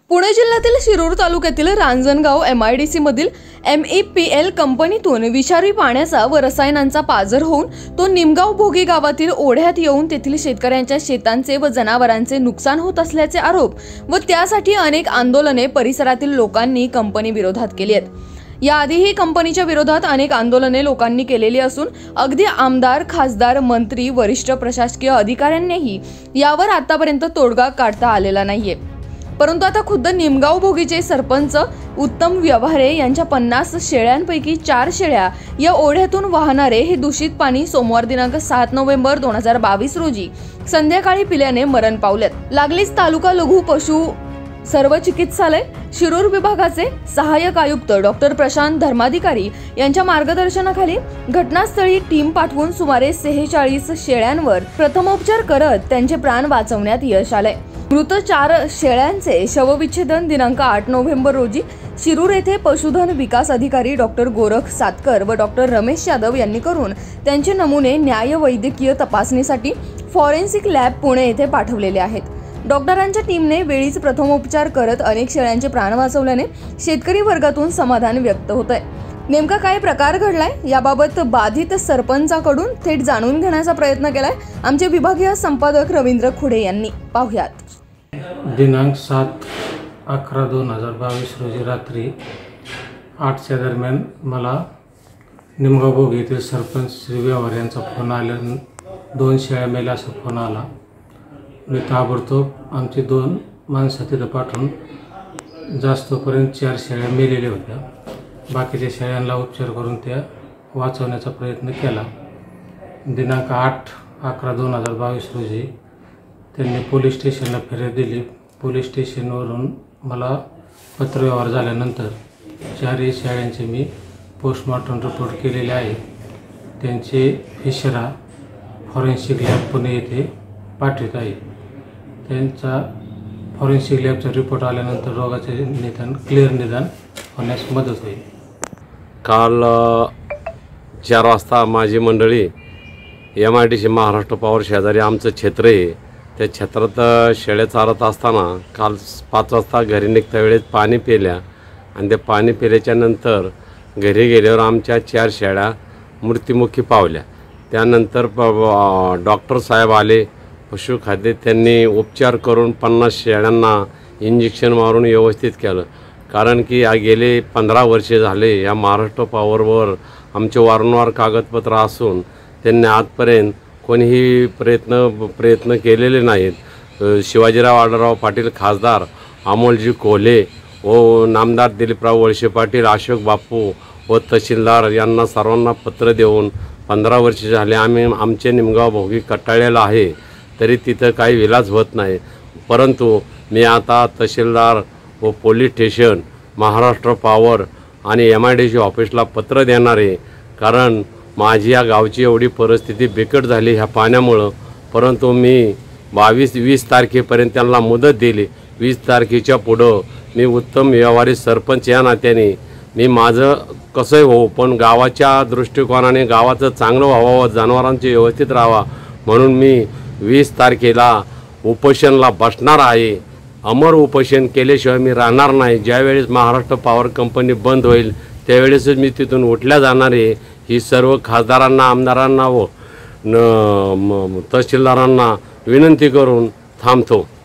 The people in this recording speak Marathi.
पुणे जिल्ह्यातील शिरूर तालुक्यातील रांजणगाव MIDC मधील MEPL कंपनीतून विषारी पाण्याचा व रसायनांचा पाझर होऊन तो निमगाव भोगी गावातील ओढ्यात येऊन तेथील शेतकऱ्यांच्या शेतांचे व जनावरांचे नुकसान होत असल्याचे आरोप व त्यासाठी अनेक आंदोलने परिसरातील लोकांनी कंपनी विरोधात केली आहेत। याआधीही कंपनीच्या विरोधात अनेक आंदोलने लोकांनी केलेली असून अगदी आमदार, खासदार, मंत्री, वरिष्ठ प्रशासकीय अधिकाऱ्यांनीही यावर आतापर्यंत तोडगा काढता आलेला नाहीये। परंतु आता खुद्द निमगाव भोगीचे सरपंच उत्तम व्यवहारे यांच्या 50 शेळ्यांपैकी 4 शेळ्या या ओढ्यातून वाहणारे हे दूषित पाणी सोमवार दिनांक 7 नोव्हेंबर 2022 रोजी संध्याकाळी पिल्याने मरण पावलेत। लागलीच तालुका लघु पशु सर्व चिकित्सालय शिरूर विभागाचे सहाय्यक आयुक्त डॉक्टर प्रशांत धर्माधिकारी यांच्या मार्गदर्शनाखाली घटनास्थळी टीम पाठवून सुमारे 46 शेळ्यांवर प्रथमोपचार करत त्यांचे प्राण वाचवण्यात यश आले। मृत 4 शेळ्यांचे शवविच्छेदन दिनांक 8 नोव्हेंबर रोजी शिरूर येथे पशुधन विकास अधिकारी डॉक्टर गोरख सातकर व डॉक्टर रमेश यादव यांनी करून त्यांचे नमुने न्याय वैद्यकीय तपासणीसाठी फॉरेन्सिक लॅब पुणे येथे पाठवलेले आहेत। डॉक्टरांच्या टीमने वेळीच प्रथमोपचार करत अनेक शेळ्यांचे प्राण वाचवल्याने शेतकरी वर्गातून समाधान व्यक्त होत आहे। नेमका काय प्रकार घडलाय याबाबत बाधित सरपंचाकडून थेट जाणून घेण्याचा प्रयत्न केलाय आमचे विभागीय संपादक रवींद्र खुडे यांनी। पाहुयात। दिनांक 7/11/2022 रोजी रात्री 8च्या दरम्यान मला निमगाव भोगी येथील सरपंच श्री व्यवहार यांचा फोन आला। 2 शेळ्या मेल्या असा फोन आला। मी ताबडतोब आमची 2 माणसं तिथं पाठवून जास्तपर्यंत 4 शेळ्या मेलेल्या होत्या। बाकीच्या शेळ्यांना उपचार करून त्या वाचवण्याचा प्रयत्न केला। दिनांक 8/11/2022 रोजी त्यांनी पोलीस स्टेशनला फिर्याद दिली। पोलीस स्टेशनवरून मला पत्रव्यवहार झाल्यानंतर 4 शेळ्यांचे मी पोस्टमॉर्टम रिपोर्ट केलेले आहे। त्यांचे फिशरा फॉरेन्सिक लॅब पुणे येथे पाठवित आहे। त्यांचा फॉरेन्सिक लॅबचा रिपोर्ट आल्यानंतर रोगाचे निदान क्लिअर निदान होण्यास मदत होईल। काल 4 वाजता माझी मंडळी MIDC महाराष्ट्र पॉवर शेजारी आमचं क्षेत्र आहे, त्या क्षेत्रात शेळ्या चारत असताना काल 5 वाजता घरी निघता वेळेस पाणी पिल्या आणि ते पाणी पिल्याच्या नंतर घरी गेल्यावर आमच्या 4 शेळ्या मृत्युमुखी पावल्या। त्यानंतर डॉक्टर साहेब आले पशुखाद्य, त्यांनी उपचार करून 50 शेळ्यांना इंजेक्शन मारून व्यवस्थित केलं। कारण की गेले 15 वर्षे झाले या महाराष्ट्र पॉवरवर आमचे वारंवार कागदपत्र असून त्यांनी आजपर्यंत कोणीही प्रयत्न केलेले नाहीत। शिवाजीराव आढळराव पाटील खासदार, अमोलजी कोल्हे व नामदार दिलीपराव वळसे पाटील, अशोक बापू व तहसीलदार यांना सर्वांना पत्र देऊन 15 वर्षे झाले आमचे निमगाव भोगी कटाळलेला आहे, तरी तिथं काही विलाज होत नाही। परंतु मी आता तहसीलदार व पोलीस स्टेशन, महाराष्ट्र पॉवर आणि MIDC ऑफिसला पत्र देणार आहे। कारण माझी या गावची एवढी परिस्थिती बिकट झाली ह्या पाण्यामुळं। परंतु मी 22-20 तारखेपर्यंत त्यांना मुदत दिली। 20 तारखेच्या पुढं मी उत्तम व्यवहारी सरपंच या नात्याने मी माझं कसंही हो, पण गावाच्या दृष्टिकोनाने गावाचं चांगलं व्हावं, जनावरांचे व्यवस्थित राहावा म्हणून मी 20 तारखेला उपोषणला बसणार आहे। अमर उपोषण केल्याशिवाय मी राहणार नाही। ज्यावेळेस महाराष्ट्र पॉवर कंपनी बंद होईल त्यावेळेसच मी तिथून उठल्या जाणार आहे। ही सर्व खासदारांना, आमदारांना व तहसीलदारांना विनंती करून थांबतो।